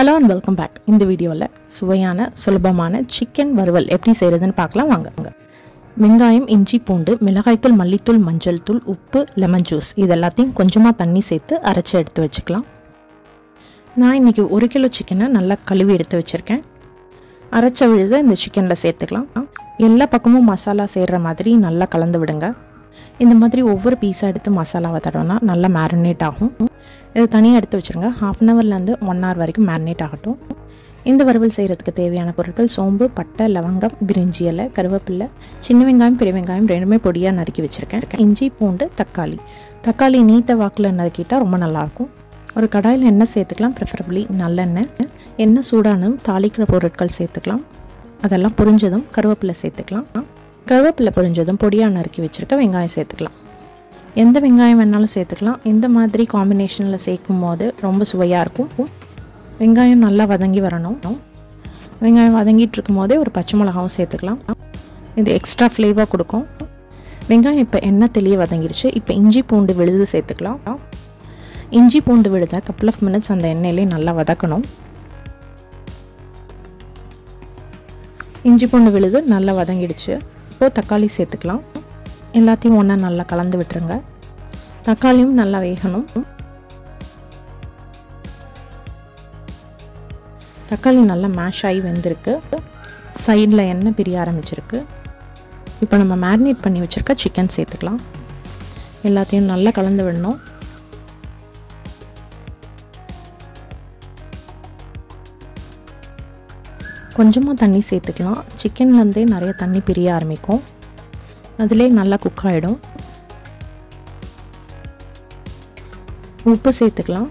Hello and welcome back. In the video la சுவையான சுலபமான chicken வறுவல் எப்படி செய்யறதுன்னு பார்க்கலாம் வாங்க. வெங்காயம், இஞ்சி, பூண்டு, மிளகாய்த்தூள், மல்லித்தூள், மஞ்சள் தூள், உப்பு, லெமன் ஜூஸ் இதெல்லாத்தையும் கொஞ்சமா தண்ணி சேர்த்து அரைச்சு எடுத்து வச்சுக்கலாம். நான் இன்னைக்கு 1 கிலோ சிக்கனை நல்லா கழுவி எடுத்து வச்சிருக்கேன். அரைச்ச விழுதை இந்த சிக்கன்ல சேர்த்துக்கலாம். எல்லா பக்கமும் மசாலா சேர்ற மாதிரி நல்லா கலந்து விடுங்க. இந்த மாதிரி ஒவ்வொரு பீஸா எடுத்து மசாலாவை தடவினா நல்லா மேரினேட் ஆகும். இது தனியாக எடுத்து வச்சுருங்க. 1/2 ஹவர்லேருந்து 1 hour வரைக்கும் மேரினேட் ஆகட்டும். இந்த வறுவல் செய்கிறதுக்கு தேவையான பொருட்கள் சோம்பு, பட்டை, லவங்கம், பிரிஞ்சி இலை, கருவேப்பிலை, சின்ன வெங்காயம், பெரிய வெங்காயம் ரெண்டுமே பொடியாக நறுக்கி வச்சுருக்கேன். இஞ்சி, பூண்டு, தக்காளி நீட்டை வாக்கில் நறுக்கிட்டால் ரொம்ப நல்லாயிருக்கும். ஒரு கடாயில் எண்ணெய் சேர்த்துக்கலாம், ப்ரிஃபரபிளி நல்லெண்ணெய். எண்ணெய் சூடானதும் தாளிக்கிற பொருட்கள் சேர்த்துக்கலாம். அதெல்லாம் பொரிஞ்சதும் கருவேப்பிலை சேர்த்துக்கலாம். கருவேப்பிலை பொரிஞ்சதும் பொடியாக நறுக்கி வச்சுருக்க வெங்காயம் சேர்த்துக்கலாம். எந்த வெங்காயம் வேணாலும் சேர்த்துக்கலாம். இந்த மாதிரி காம்பினேஷனில் சேர்க்கும் போது ரொம்ப சுவையாக இருக்கும். வெங்காயம் நல்லா வதங்கி வரணும். வெங்காயம் வதங்கிட்டு இருக்கும் போதே ஒரு பச்சை மிளகாவும் சேர்த்துக்கலாம். இது எக்ஸ்ட்ரா ஃப்ளேவர் கொடுக்கும். வெங்காயம் இப்போ எண்ணெய் தெளிய வதங்கிருச்சு. இப்போ இஞ்சி பூண்டு விழுது சேர்த்துக்கலாம். இஞ்சி பூண்டு விழுத couple of minutes அந்த எண்ணெயிலே நல்லா வதக்கணும். இஞ்சி பூண்டு விழுது நல்லா வதங்கிடுச்சு. இப்போது தக்காளி சேர்த்துக்கலாம். எல்லாத்தையும் ஒன்றா நல்லா கலந்து விட்டுருங்க. தக்காளியும் நல்லா வேகணும். தக்காளி நல்லா மேஷ் ஆகி வெந்திருக்கு. சைடில் எண்ணெய் பிரிய ஆரம்பிச்சிருக்கு. இப்போ நம்ம மேரினேட் பண்ணி வச்சுருக்க சிக்கன் சேர்த்துக்கலாம். எல்லாத்தையும் நல்லா கலந்து விடணும். கொஞ்சமாக தண்ணி சேர்த்துக்கலாம். சிக்கன்லேருந்தே நிறைய தண்ணி பிரிய ஆரம்பிக்கும். அதிலே நல்லா குக் ஆகிடும். உப்பு சேர்த்துக்கலாம்.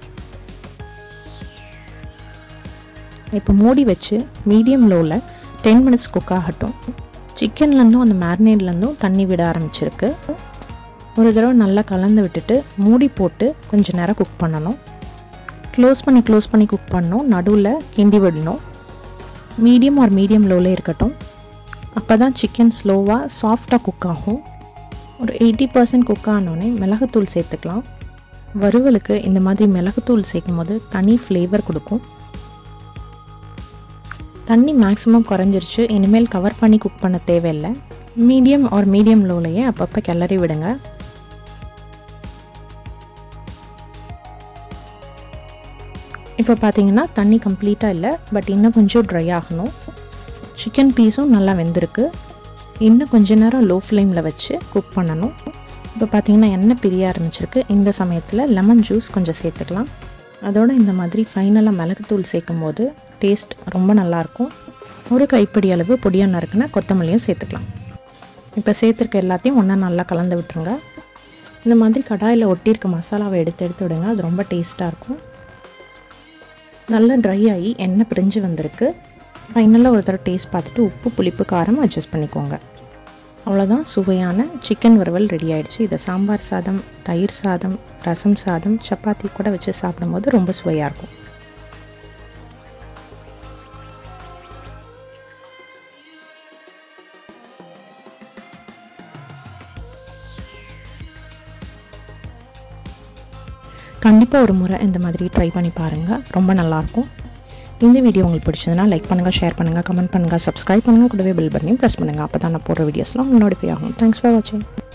இப்போ மூடி வச்சு மீடியம் லோவில் 10 minutes குக் ஆகட்டும். சிக்கன்லேருந்தும் அந்த மேரினேட்லேருந்தும் தண்ணி விட ஆரம்பிச்சிருக்கு. ஒரு தடவை நல்லா கலந்து விட்டுட்டு மூடி போட்டு கொஞ்சம் நேரம் குக் பண்ணணும். க்ளோஸ் பண்ணி குக் பண்ணணும். நடுவில் கிண்டி விடணும். மீடியம் லோவில் இருக்கட்டும். அப்போ தான் சிக்கன் ஸ்லோவாக சாஃப்டாக குக் ஆகும். ஒரு 80% குக் ஆனோடனே மிளகுத்தூள் சேர்த்துக்கலாம். வறுவலுக்கு இந்த மாதிரி மிளகுத்தூள் சேர்க்கும் போது தனி ஃப்ளேவர் கொடுக்கும். தண்ணி மேக்ஸிமம் குறைஞ்சிருச்சு. இனிமேல் கவர் பண்ணி குக் பண்ண தேவையில்லை. மீடியம் லோலையே அப்பப்போ கிளறி விடுங்க. இப்போ பார்த்தீங்கன்னா தண்ணி கம்ப்ளீட்டாக இல்லை, பட் இன்னும் கொஞ்சம் ட்ரை ஆகணும். சிக்கன் பீஸும் நல்லா வெந்திருக்கு. இன்னும் கொஞ்ச நேரம் லோ ஃப்ளேமில் வச்சு குக் பண்ணணும். இப்போ பார்த்தீங்கன்னா எண்ணெய் பிரிய ஆரம்பிச்சிருக்கு. இந்த சமயத்தில் லெமன் ஜூஸ் கொஞ்சம் சேர்த்துக்கலாம். அதோடு இந்த மாதிரி ஃபைனலாக மிளகுத்தூள் சேர்க்கும் போது டேஸ்ட் ரொம்ப நல்லாயிருக்கும். ஒரு கைப்பிடி அளவு பொடியாக நறுக்குனா கொத்தமல்லியும் சேர்த்துக்கலாம். இப்போ சேர்த்துருக்க எல்லாத்தையும் ஒன்றா நல்லா கலந்து விட்டுருங்க. இந்த மாதிரி கடாயில் ஒட்டியிருக்க மசாலாவை எடுத்து விடுங்க. அது ரொம்ப டேஸ்ட்டாக இருக்கும். நல்லா ட்ரை ஆகி எண்ணெய் பிரிஞ்சு வந்திருக்கு. ஃபைனலாக ஒரு தடவை டேஸ்ட் பார்த்துட்டு உப்பு, புளிப்பு, காரம் அட்ஜஸ்ட் பண்ணிக்கோங்க. அவ்வளோதான், சுவையான சிக்கன் வறுவல் ரெடி ஆகிடுச்சு. இதை சாம்பார் சாதம், தயிர் சாதம், ரசம் சாதம், சப்பாத்தி கூட வச்சு சாப்பிடும்போது ரொம்ப சுவையாக இருக்கும். கண்டிப்பாக ஒரு முறை இந்த மாதிரி ட்ரை பண்ணி பாருங்கள். ரொம்ப நல்லாயிருக்கும். இந்த வீடியோ உங்களுக்கு பிடிச்சதுன்னா லைக் பண்ணுங்கள், ஷேர் பண்ணுங்கள், கமெண்ட் பண்ணுங்கள், சப்ஸ்கிரைப் பண்ணுங்கள். கூடவே பெல் பட்டனையும் ப்ரெஸ் பண்ணுங்கள். அப்போ தான் நான் போடுற வீடியோஸ்லாம் நோட்டிஃபை ஆகும். தேங்க்ஸ் ஃபார் வாட்சிங்.